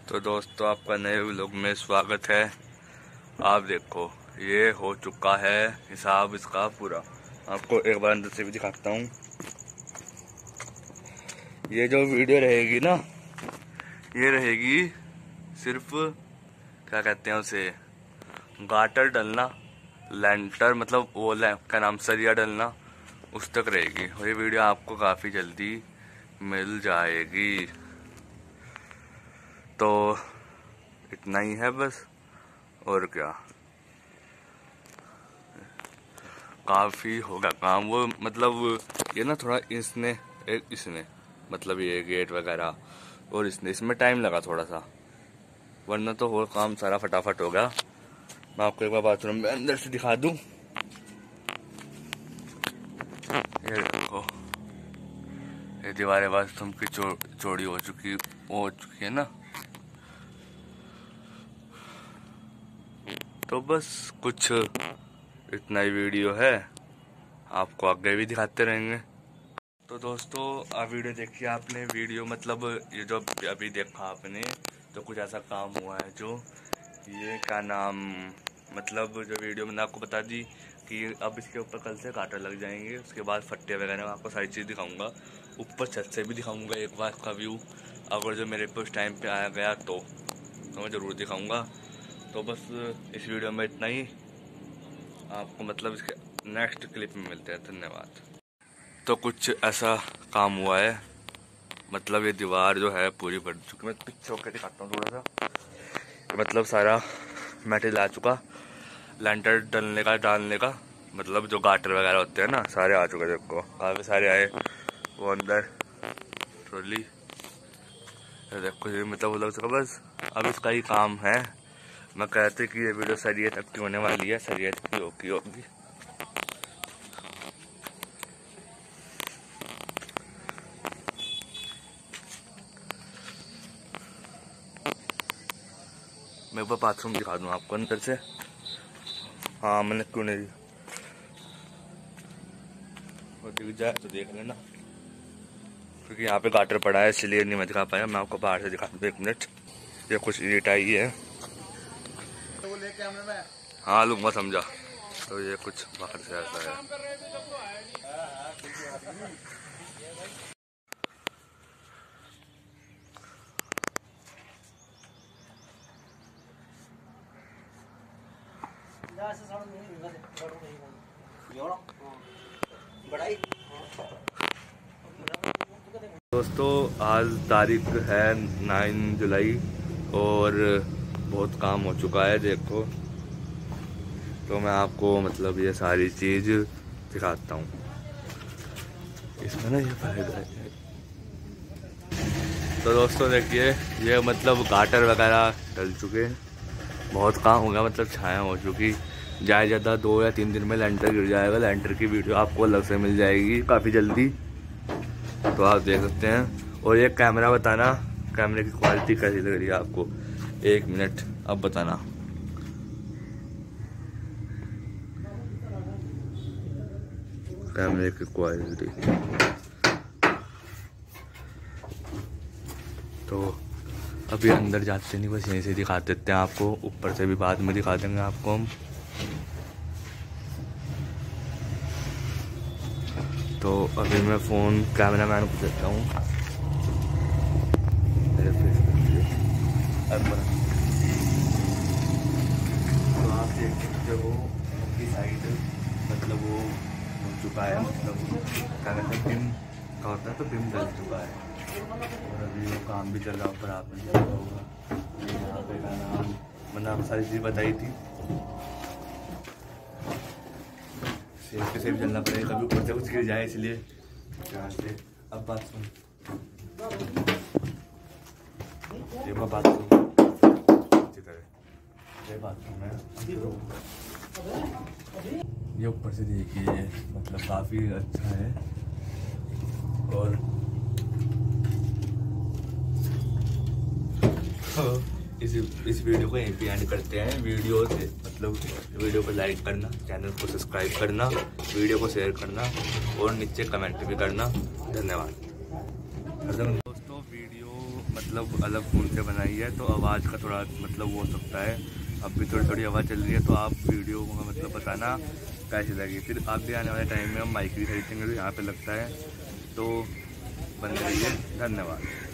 तो दोस्तों आपका नए व्लॉग में स्वागत है। आप देखो ये हो चुका है हिसाब इसका पूरा। आपको एक बार अंदर से भी दिखाता हूँ। ये जो वीडियो रहेगी ना, ये रहेगी सिर्फ क्या कहते हैं उसे, गाटर डलना, लेंटर मतलब वो क्या नाम, सरिया डलना, उस तक रहेगी। और ये वीडियो आपको काफ़ी जल्दी मिल जाएगी। तो इतना ही है बस, और क्या, काफ़ी होगा काम। वो मतलब ये ना थोड़ा इसने मतलब ये गेट वगैरह और इसमें टाइम लगा थोड़ा सा, वरना तो वो काम सारा फटाफट होगा। मैं आपको एक बार बाथरूम में अंदर से दिखा दूं। ये देखो, ये दीवारें बाथरूम की चौड़ी हो चुकी है ना। तो बस कुछ इतना ही वीडियो है, आपको आगे भी दिखाते रहेंगे। तो दोस्तों आप वीडियो देखिए। आपने वीडियो मतलब ये जो अभी देखा आपने, तो कुछ ऐसा काम हुआ है जो ये क्या नाम, मतलब जो वीडियो मैंने आपको बता दी कि अब इसके ऊपर कल से कांटे लग जाएंगे। उसके बाद फट्टे वगैरह मैं आपको सारी चीज़ दिखाऊंगा। ऊपर छत से भी दिखाऊंगा एक बार का व्यू, अगर जो मेरे पे उस टाइम पे आया गया तो मैं ज़रूर दिखाऊंगा। तो बस इस वीडियो में इतना ही, आपको मतलब इसके नेक्स्ट क्लिप में मिलते हैं। धन्यवाद। तो कुछ ऐसा काम हुआ है, मतलब ये दीवार जो है पूरी बढ़ चुकी। मैं पीछे होकर दिखाता हूँ थोड़ा सा। मतलब सारा मटेरियल आ चुका, लेंटर डालने का मतलब जो गाटर वगैरह होते हैं ना, सारे आ चुके। देखो काफ़ी सारे आए, वो अंदर ट्रॉली देखो। ये मतलब हो चुका बस, अब इसका ही काम है। मैं कहते कि ये वीडियो सरिये तक की होने वाली है, सरिये तक की होगी। मैं एक बार बाथरूम दिखा दूँ आपको अंदर से। हाँ मैंने क्यों नहीं, दिख जाए तो देख लेना, क्योंकि यहाँ पे गाटर पड़ा है इसलिए नहीं मैं दिखा पाया। मैं आपको बाहर से दिखा दूँ, 1 मिनट। ये कुछ ईट आई है, तो ले कैमरे में, हाँ लूँगा समझा। तो ये कुछ बाहर से ऐसा है। दोस्तों आज तारीख है 9 जुलाई और बहुत काम हो चुका है देखो। तो मैं आपको मतलब ये सारी चीज़ दिखाता हूँ। इसमें ना ये फायदा है। तो दोस्तों देखिए, ये मतलब गाटर वगैरह डल चुके हैं, बहुत काम हो गया, मतलब छाया हो चुकी। ज़्यादा 2 या 3 दिन में लेंटर गिर जाएगा। लेंटर की वीडियो आपको अलग से मिल जाएगी काफ़ी जल्दी, तो आप देख सकते हैं। और ये कैमरा बताना, कैमरे की क्वालिटी कैसी लग रही है आपको। 1 मिनट अब बताना। कैमरे की क्वालिटी तो अभी अंदर जाते नहीं, बस यहीं से दिखा देते हैं आपको। ऊपर से भी बाद में दिखा देंगे आपको हम। तो अभी मैं फ़ोन कैमरा मैन को देता हूँ। तो आप देख सकते हो की साइड मतलब वो हो चुका है, मतलब क्या कहते हैं, बिम का होता है, तो बिम डल चुका है। और अभी वो काम भी चल रहा है ऊपर, आपने देखा होगा। यहाँ पे का नाम मैंने आपको सारी चीज़ बताई थी। सेफ के सेफ चलना पड़ेगा, कभी ऊपर से कुछ गिर जाए इसलिए। यहाँ से अब बात सुन, ये बात सुन, ये बाथरूम है। ये ऊपर से देखिए, मतलब काफ़ी अच्छा है। और इस वीडियो को यहीं पे एंड करते हैं। वीडियो से मतलब वीडियो को लाइक करना, चैनल को सब्सक्राइब करना, वीडियो को शेयर करना और नीचे कमेंट भी करना। धन्यवाद। दोस्तों वीडियो मतलब अलग खून से बनाई है, तो आवाज़ का थोड़ा मतलब वो हो सकता है। अब भी थोड़ी थोड़ी आवाज़ चल रही है, तो आप वीडियो का मतलब बताना कैसी लगी। फिर आप भी आने वाले टाइम में हम माइक भी खरीदेंगे, तो यहाँ पे लगता है। तो बने रहिए, धन्यवाद।